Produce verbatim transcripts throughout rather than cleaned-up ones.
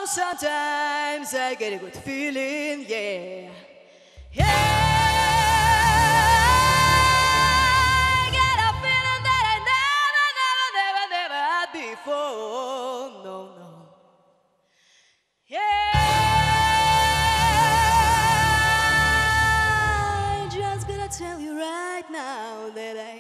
Sometimes I get a good feeling, yeah. Yeah, I get a feeling that I never, never, never, never had before. No, no. Yeah, I just gonna tell you right now that I,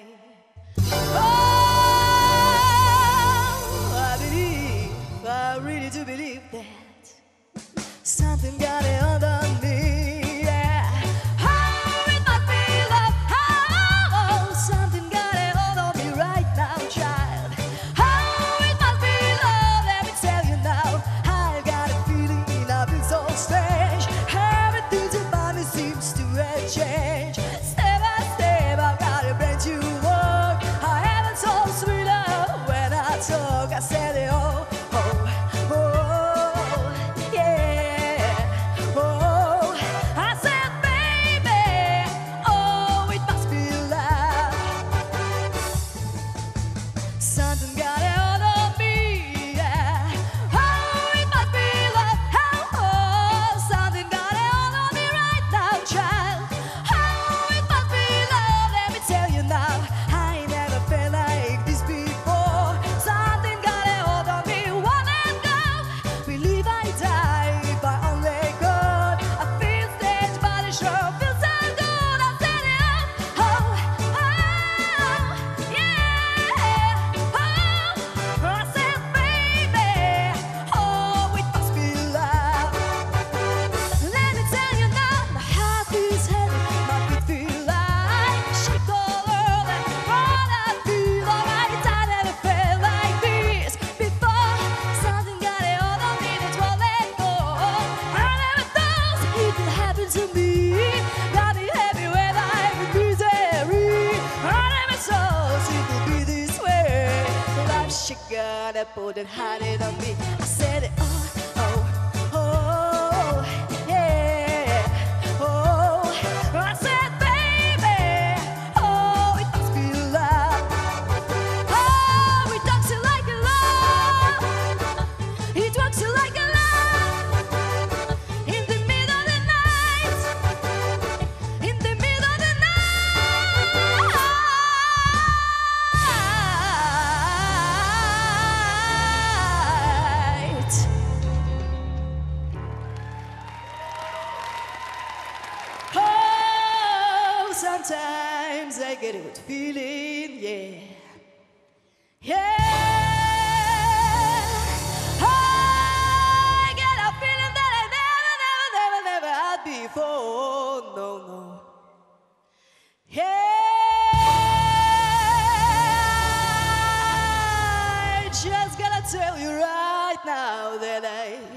oh, I believe, I really do believe that something got it under me, yeah. Oh, it must be love. Oh, something got it under me right now, child. Oh, it must be love. Let me tell you now, I got a feeling I've been so strange. Everything about me seems to have changed. Step by step, I got a brand new world. I haven't so sweeter when I talk. I said it all. Oh, oh. Something got it all on me, yeah. Oh, it must be love. Oh, oh, something got it all on me right now, child. Oh, it must be love. Let me tell you now, I never felt like this before. Something got it all on me, one and go. Believe I die if I only could. I feel strange, but it sure feels so good. I said it all. Oh, oh, yeah. To me, got me everywhere like a misery. I never thought it would be this way. Life she got a put and had it on me. I said it, oh, oh, oh, yeah, oh. I said, baby, oh, it must be love. Oh, it talks like a love. It talks like a love. Sometimes I get a good feeling, yeah. Yeah, I get a feeling that I never, never, never, never had before. No, no. Yeah, I just gotta tell you right now that I